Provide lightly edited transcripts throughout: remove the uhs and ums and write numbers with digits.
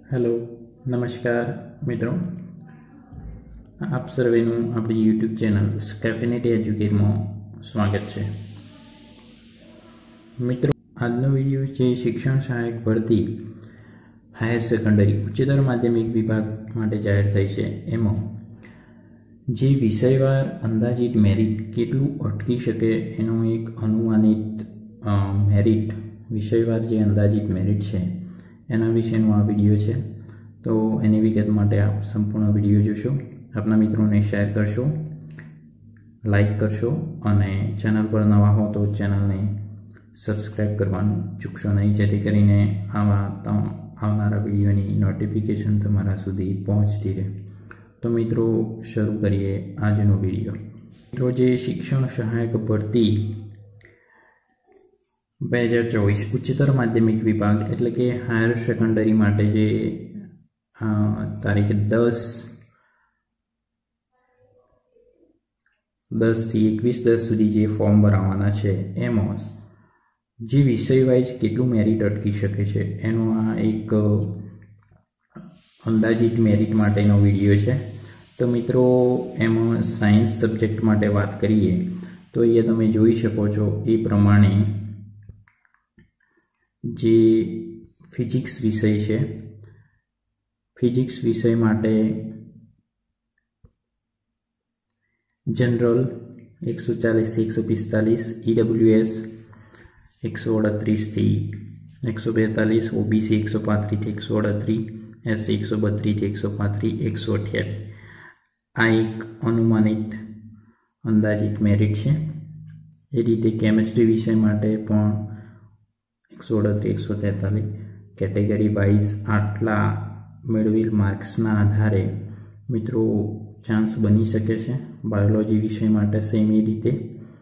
Hello नमस्कार मित्रों, आप सर्वेनु अपनी यूट्यूब चैनल स्कैफिनेट एज्युकेट में स्वागत है। मित्रों, आजनो विडियो है शिक्षण सहायक भर्ती हायर सेकंडरी उच्चतर माध्यमिक विभाग माटे जाहिर थई छे। एमां जे विषयवार अंदाजित मेरिट केटलुं अटकी शके एनो एक अनुमानित मेरिट विषयवार जे अंदाजित मेरिट है एना विशेनो आ विडियो है। तो एनी विगत माटे आप संपूर्ण विडियो जोशो, अपना मित्रों ने शेर करशो, लाइक करशो अने चैनल पर नवा हो तो चैनल ने सब्सक्राइब करवानुं चूकशो नहीं, जेथी करीने आवनारा विडियोनी नोटिफिकेशन तमारा सुधी पहोंचती रहे। तो मित्रों शुरू करिए आजनो विडियो। मित्रों, जे शिक्षण सहायक भर्ती 2024 उच्चतर माध्यमिक विभाग एटले के हायर सेकंडरी माटे जे तारीख 10 થી 21/10 सुधी जे फॉर्म भरावाना छे एमां जे विषय वाइज केटलुं मेरिट अटकी शके छे एनो आ एक अंदाजित मेरिट माटेनो विडियो है। तो मित्रों एमां साइंस सब्जेक्ट माटे बात करिए तो ये तमे जोई शको छो ए प्रमाणे जे फिजिक्स विषय है, फिजिक्स विषय माटे जनरल 140 થી 145, ईडब्ल्यूएस 138 થી 142, ओबीसी 135 થી 138, एससी 132 થી 135, 128 आ एक अनुमानित अंदाजित मेरिट है। ए रीते केमिस्ट्री विषय माटे पण 138, 143 कैटेगरी वाइज आटला मेळवेल मार्क्सना आधारे मित्रों चांस बनी सके छे। बायोलॉजी विषय माटे सेम ए रीते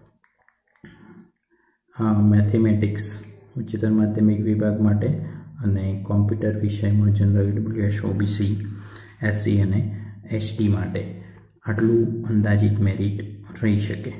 मैथमेटिक्स उच्चतर माध्यमिक विभाग माटे अने कॉम्प्यूटर विषय में जनरल ईडब्ल्यूएस, ओबीसी, एससी अने एसटी माटे आटलू अंदाजित मेरिट रही शके।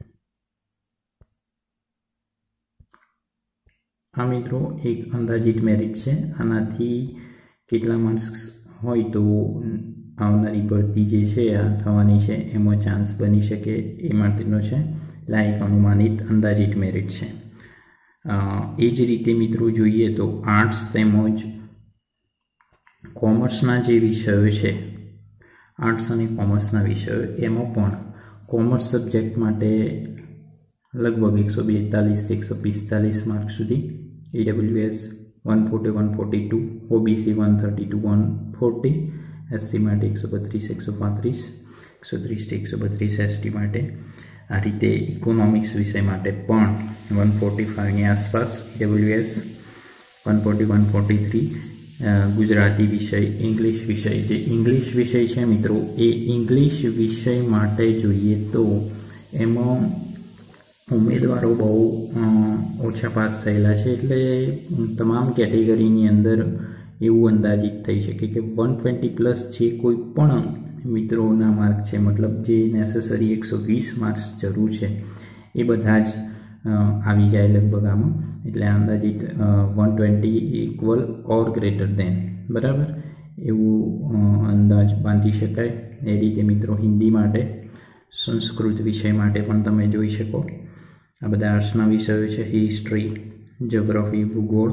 आ मित्रों एक अंदाजित मेरिट है। आनाथी केटला मार्क्स होय तो आवनारी भर्ती जे छे आ थवानी छे एमां चांस बनी शके ए माटेनो छे। એટલે આ એક अनुमानित अंदाजित मेरिट है। ए ज रीते मित्रों जोईए तो आर्ट्स तेमज कॉमर्सना जे विषयो छे, आर्ट्स अने कॉमर्सना विषयो एमां पण कॉमर्स सब्जेक्ट माटे लगभग 142 થી 145 मार्क्स सुधी, ईडब्ल्यूएस 140, 142, ओबीसी 132, 140, एससी माटे 132, 135, 130 થી 132 एसटी माटे। आ रीते इकोनॉमिक्स विषय माटे पण 145 ની आसपास, ईडब्ल्यूएस 140, 143, गुजराती विषय, इंग्लिश विषय जे इंग्लिश विषय है मित्रों ए इंग्लिश विषय माटे जोईए तो एमां उम्मीदवारों बहु ओछा पास थयेला छे, एटले तमाम केटेगरीनी अंदर एवुं अंदाजित थई शके कि 120+ जे कोई पण मित्रोना मार्क है, मतलब जे नेसेसरी 120 मार्क्स जरूर है ए बधा ज आवी जाए लगभग आमां। एटले अंदाजित 120 इक्वल और ग्रेटर देन बराबर एवुं अंदाज बांधी शकाय। ए रीते मित्रों हिंदी माटे, संस्कृत विषय माटे पण तमे जोई शको। आ बधा आर्ट्सना विषयो छे, हिस्ट्री, ज्योग्राफी, भूगोल,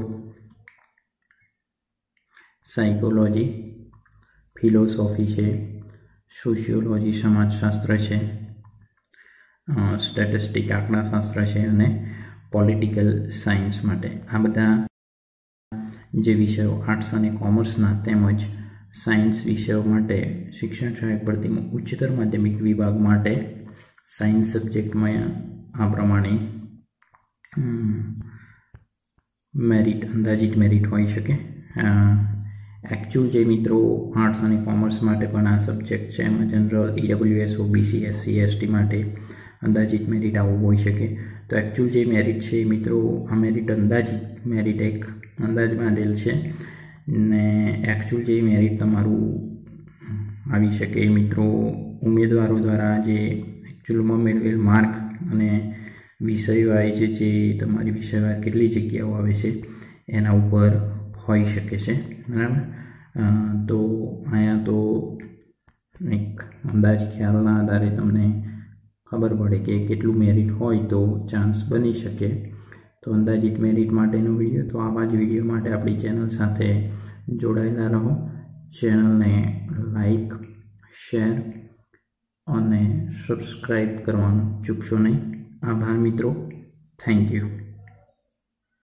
साइकोलॉजी, फिलोसॉफी है, सोशियोलॉजी समाजशास्त्र है, स्टेटिस्टिक आंकड़ाशास्त्र है अने पॉलिटिकल साइंस माटे आ बधा जे विषयों आर्ट्स अने कॉमर्सना तेमज साइंस विषयों माटे शिक्षण सहायक भर्ती में उच्चतर माध्यमिक विभाग माटे साइंस सब्जेक्ट में आ प्रमाणे मेरिट अंदाजित मेरिट होई शके। एक्चुअल जे मित्रों आर्ट्स अने कॉमर्स माटे पण आ सब्जेक्ट है एमां general, EWS, OBC, SC, ST माटे अंदाजित मेरिट आवुं होई शके। तो एक्चुअल जे मेरिट है मित्रों आ मेरिट अंदाजित मेरिट एक अंदाज बांधेल है ने एक्चुअल जे मेरिट तमारुं आवी शके मित्रों उम्मीदवारों द्वारा जे एक्चुअल में मेळवेल मार्क अने विषय वाइज जे तमारी विषयवार केटली जग्याओ आवे छे एना उपर होई शके छे बराबर। તો અહીંયા તો એક અંદાજ ખ્યાલના આધારે તમને ખબર પડે કે કેટલું મેરિટ હોય તો ચાન્સ બની શકે. તો અંદાજિત મેરિટ માટેનો વિડીયો. તો આવા જ વિડીયો માટે આપણી ચેનલ સાથે જોડાયેલા રહો. ચેનલને લાઈક, શેર અને સબસ્ક્રાઈબ કરવાનું ચૂકશો નહીં. આભાર મિત્રો. Thank you.